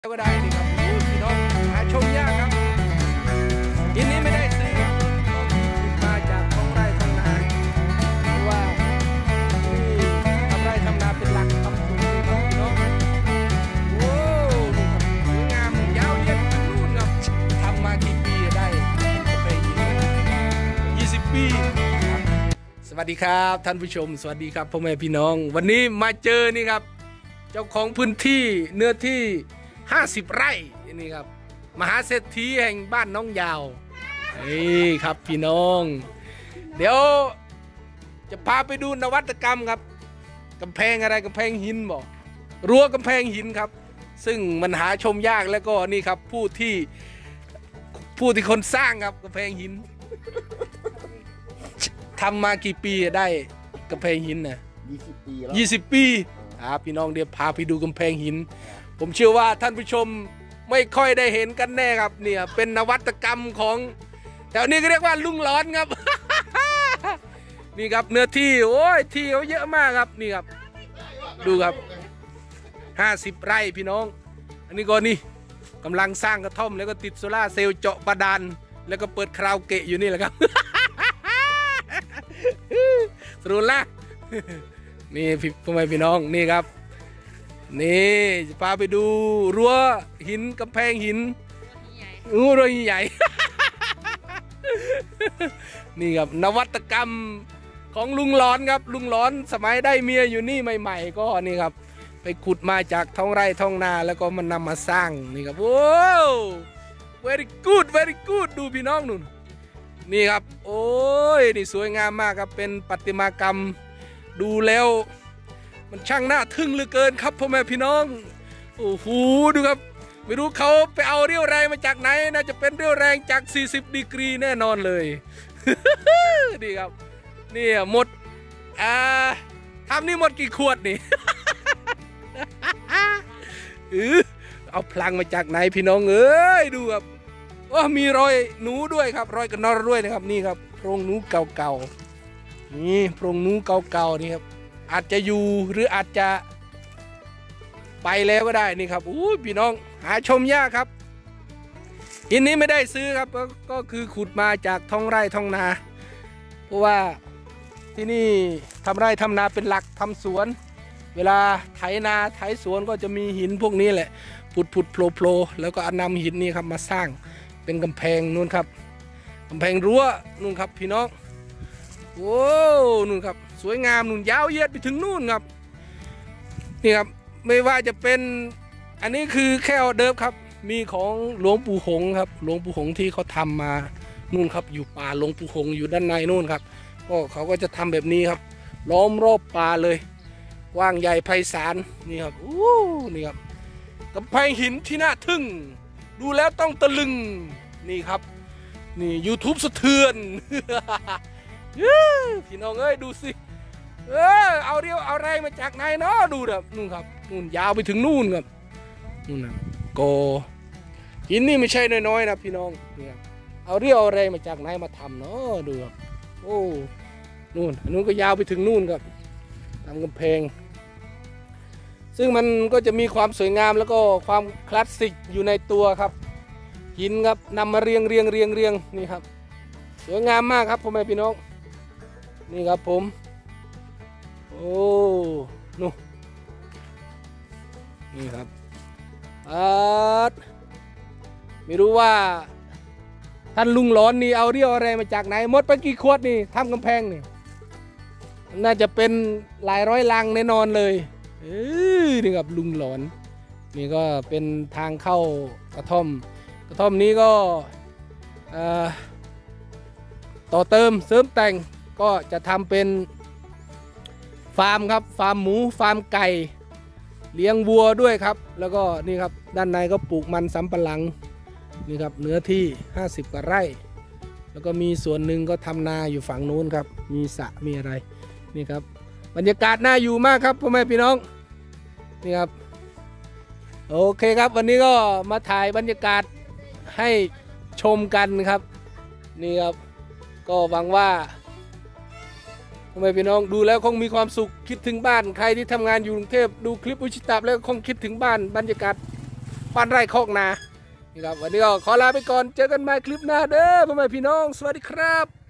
ก็ได้นี่ครับพี่น้องหาชมยากครับยินนี้ไม่ได้ซื้อครับมาจากท้องไร่ท้องนาเพราะว่าที่ทำไร่ทำนาเป็นหลักทำสวนครับพี่น้องโอ้นี่ครับสวยงามยาวเย็นนู่นครับทำมากี่ปีได้ไป20 ปีครับสวัสดีครับท่านผู้ชมสวัสดีครับพ่อแม่พี่น้องวันนี้มาเจอนี่ครับเจ้าของพื้นที่เนื้อที่50 ไร่นี่ครับมหาเศรษฐีแห่งบ้านน้องยาวนี่ครับพี่น้องเดี๋ยวจะพาไปดูนวัตกรรมครับกำแพงอะไรกำแพงหินบอกรั้วกำแพงหินครับซึ่งมันหาชมยากแล้วก็นี่ครับผู้ที่คนสร้างครับกำแพงหินทำมากี่ปีได้กำแพงหินนะ 20 ปีแล้ว 20 ปีครับพี่น้องเดี๋ยวพาไปดูกำแพงหินผมเชื่อว่าท่านผู้ชมไม่ค่อยได้เห็นกันแน่ครับเนี่ยเป็นนวัตกรรมของแถวนี้ก็เรียกว่าลุงร้อนครับ นี่ครับเนื้อที่โอ้ยที่เขาเยอะมากครับนี่ครับดูครับ50 ไร่พี่น้องอันนี้ก็นี่กำลังสร้างกระท่อมแล้วก็ติดโซล่าเซลล์เจาะบาดาลแล้วก็เปิดคาราโอเกะอยู่นี่แหละครับ สรุปละ นี่พ่อแม่พี่น้องนี่ครับนี่จะพาไปดูรั้วหินกำแพงหินรั้วใหญ่ นี่ครับนวัตกรรมของลุงร้อนครับลุงร้อนสมัยได้เมียอยู่นี่ใหม่ๆก็นี่ครับไปขุดมาจากท้องไร่ท้องนาแล้วก็มันนำมาสร้างนี่ครับโอ้ very good very good ดูพี่น้องนุ่นนี่ครับโอ้ยนี่สวยงามมากครับเป็นประติมากรรมดูแล้วมันช่างน่าทึ่งเหลือเกินครับพ่อแม่พี่น้องโอ้โหดูครับไม่รู้เขาไปเอาเรี่ยวแรงมาจากไหนน่าจะเป็นเรี่ยวแรงจาก40 ดีกรีแน่นอนเลย นี่ครับนี่หมดทำนี่หมดกี่ขวดนี่ เอาพลังมาจากไหนพี่น้องเอ้ยดูครับว่ามีรอยหนูด้วยครับรอยกระนอด้วยนะครับนี่ครับโพรงหนูเก่าๆนี่โพรงหนูเก่าๆนี่ครับอาจจะอยู่หรืออาจจะไปแล้วก็ได้นี่ครับอู้พี่น้องหาชมยากครับอินนี้ไม่ได้ซื้อครับก็คือขุดมาจากท้องไร่ท้องนาเพราะว่าที่นี่ทำไร่ทำนาเป็นหลักทำสวนเวลาไถนาไถสวนก็จะมีหินพวกนี้แหละผุดโผล่แล้วก็นำหินนี้ครับมาสร้างเป็นกำแพงนู่นครับกำแพงรั้วนู่นครับพี่น้องโอ้นู่นครับสวยงามนู่นยาวเหยียดไปถึงนู่นครับนี่ครับไม่ว่าจะเป็นอันนี้คือแค่ออเดิร์ฟครับมีของหลวงปู่หงครับหลวงปู่หงที่เขาทำมานู่นครับอยู่ป่าหลวงปู่หงอยู่ด้านในนู่นครับก็เขาก็จะทำแบบนี้ครับล้อมรอบป่าเลยกว้างใหญ่ไพศาลนี่ครับโอ้นี่ครับกำแพงหินที่น่าทึ่งดูแล้วต้องตะลึงนี่ครับนี่ YouTube สะเทือน พี่น้องเอ้ยดูสิเอาเรียวเอาแรงมาจากไหนเนาะดูแบบนู่นครับนู่นยาวไปถึงนู่นครับนู่นนะโกหินนี่ไม่ใช่น้อยๆนะพี่น้องเนี่ยเอาเรียวเอาแรงมาจากไหนมาทำเนาะดูครับโอ้นู่นนู้นก็ยาวไปถึงนู่นครับทำกำแพงซึ่งมันก็จะมีความสวยงามแล้วก็ความคลาสสิกอยู่ในตัวครับหินครับนำมาเรียงนี่ครับสวยงามมากครับพ่อแม่พี่น้องนี่ครับผมโอ้นู่นนี่ครับไม่รู้ว่าท่านลุงร้อนนี่เอาเรี่ยวอะไรมาจากไหนหมดไปกี่ขวดนี่ทำกำแพงนี่น่าจะเป็นหลายร้อยลังแน่นอนเลยนี่ครับลุงหลอนนี่ก็เป็นทางเข้ากระท่อมนี้ก็ต่อเติมเสริมแต่งก็จะทำเป็นฟาร์มครับฟาร์มหมูฟาร์มไก่เลี้ยงวัวด้วยครับแล้วก็นี่ครับด้านในก็ปลูกมันสำปะหลังนี่ครับเนื้อที่50 กว่าไร่แล้วก็มีส่วนหนึ่งก็ทำนาอยู่ฝั่งนู้นครับมีสระมีอะไรนี่ครับบรรยากาศน่าอยู่มากครับพ่อแม่พี่น้องนี่ครับโอเคครับวันนี้ก็มาถ่ายบรรยากาศให้ชมกันครับนี่ครับก็หวังว่าพ่อแม่พี่น้องดูแล้วคงมีความสุขคิดถึงบ้านใครที่ทำงานอยู่กรุงเทพดูคลิปอุชิตะแล้วคงคิดถึงบ้านบรรยากาศบ้านไร่โคกนานี่ครับวันนี้ก็ขอลาไปก่อนเจอกันใหม่คลิปหน้าเด้อพ่อแม่พี่น้องสวัสดีครับ